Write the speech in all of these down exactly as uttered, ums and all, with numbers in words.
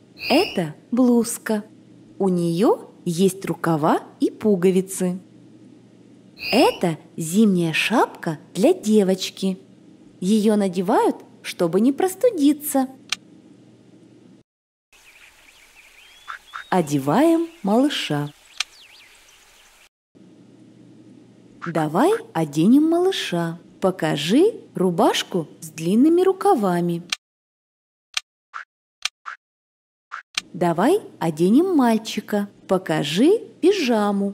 Это блузка. У нее есть рукава и пуговицы. Это зимняя шапка для девочки. Ее надевают, чтобы не простудиться. Одеваем малыша. Давай оденем малыша. Покажи рубашку с длинными рукавами. Давай оденем мальчика. Покажи пижаму.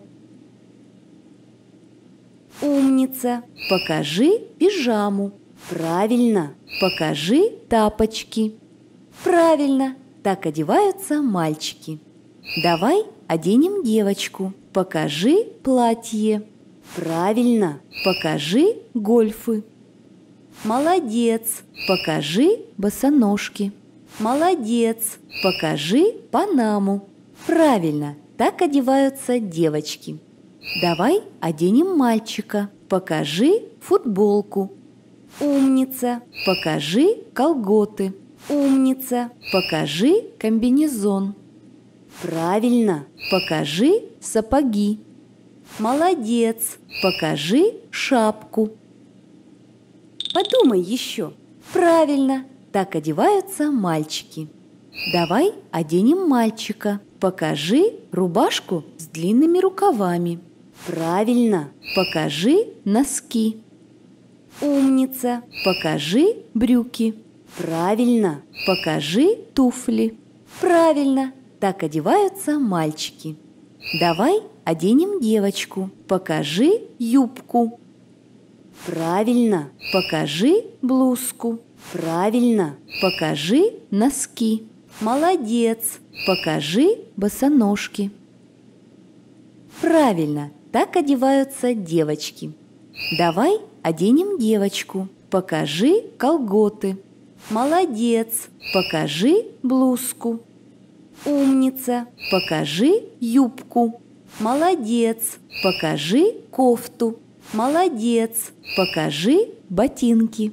Умница! Покажи пижаму. Правильно! Покажи тапочки. Правильно! Так одеваются мальчики. Давай оденем девочку. Покажи платье. Правильно! Покажи гольфы. Молодец! Покажи босоножки. Молодец! Покажи панаму. Правильно! Так одеваются девочки. Давай оденем мальчика. Покажи футболку. Умница! Покажи колготы. Умница! Покажи комбинезон. Правильно! Покажи сапоги. Молодец! Покажи шапку. Подумай еще. Правильно! Так одеваются мальчики. Давай оденем мальчика. Покажи рубашку с длинными рукавами. Правильно! Покажи носки. Умница! Покажи брюки. Правильно! Покажи туфли. Правильно! Так одеваются мальчики. Давай оденем девочку. Покажи юбку. Правильно! Покажи блузку. Правильно! Покажи носки. Молодец! Покажи босоножки. Правильно! Так одеваются девочки. Давай оденем девочку. Покажи колготы. Молодец! Покажи блузку. Умница! Покажи юбку. Молодец! Покажи кофту. Молодец! Покажи ботинки.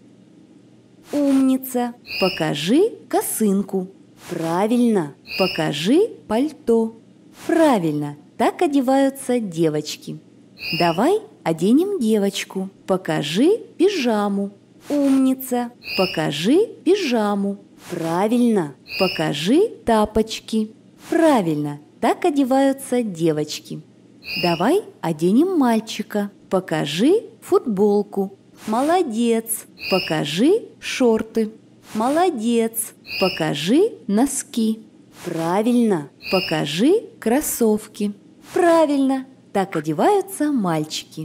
Умница! Покажи косынку. Правильно! Покажи пальто. Правильно! Так одеваются девочки. Давай оденем девочку. Покажи пижаму. Умница! Покажи пижаму. Правильно! Покажи тапочки. Правильно! Так одеваются девочки. Давай оденем мальчика. Покажи футболку. Молодец! Покажи шорты. Молодец! Покажи носки. Правильно! Покажи кроссовки. Правильно! Так одеваются мальчики.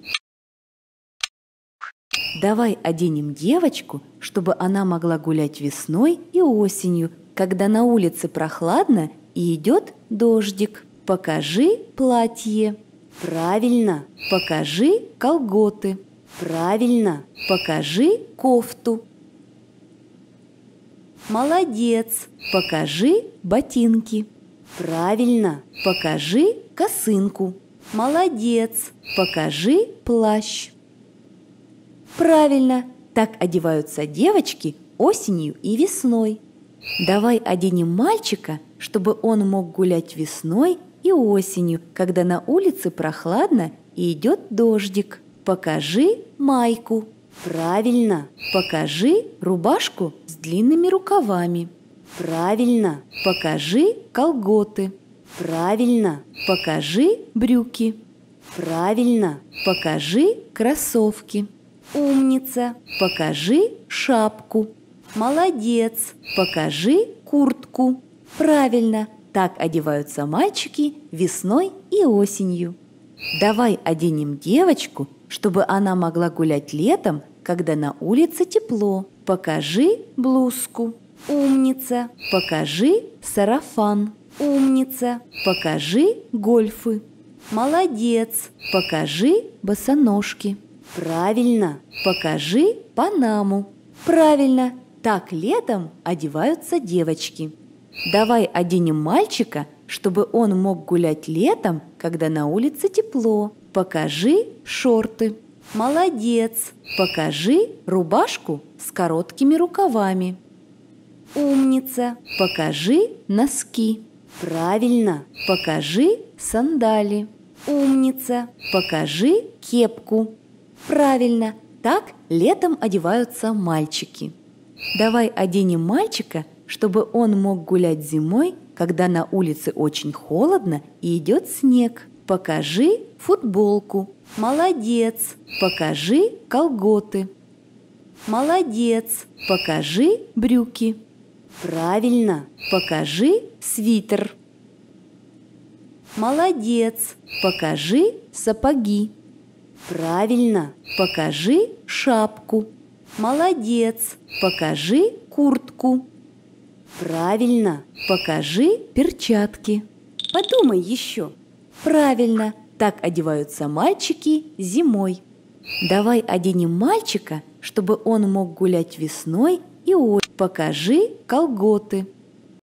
Давай оденем девочку, чтобы она могла гулять весной и осенью, когда на улице прохладно и идет дождик. Покажи платье. Правильно! Покажи колготы. Правильно! Покажи кофту. Молодец! Покажи ботинки. Правильно! Покажи косынку. Молодец! Покажи плащ. Правильно! Так одеваются девочки осенью и весной. Давай оденем мальчика, чтобы он мог гулять весной и осенью, когда на улице прохладно и идет дождик. Покажи майку. Правильно! Покажи рубашку с длинными рукавами. Правильно! Покажи колготы. Правильно! Покажи брюки. Правильно! Покажи кроссовки. Умница! Покажи шапку. Молодец! Покажи куртку. Правильно! Так одеваются мальчики весной и осенью. Давай оденем девочку, чтобы она могла гулять летом, когда на улице тепло. Покажи блузку. Умница! Покажи сарафан. Умница! Покажи гольфы. Молодец! Покажи босоножки. Правильно! Покажи панаму. Правильно! Так летом одеваются девочки. Давай оденем мальчика, чтобы он мог гулять летом, когда на улице тепло. Покажи шорты. Молодец! Покажи рубашку с короткими рукавами. Умница! Покажи носки. Правильно! Покажи сандали. Умница! Покажи кепку. Правильно! Так летом одеваются мальчики. Давай оденем мальчика, чтобы он мог гулять зимой, когда на улице очень холодно и идет снег. Покажи футболку. Молодец! Покажи колготы. Молодец! Покажи брюки. Правильно! Покажи свитер. Молодец! Покажи сапоги. Правильно! Покажи шапку. Молодец! Покажи куртку. Правильно! Покажи перчатки. Подумай еще. Правильно! Так одеваются мальчики зимой. Давай оденем мальчика, чтобы он мог гулять весной и осенью. Покажи колготы.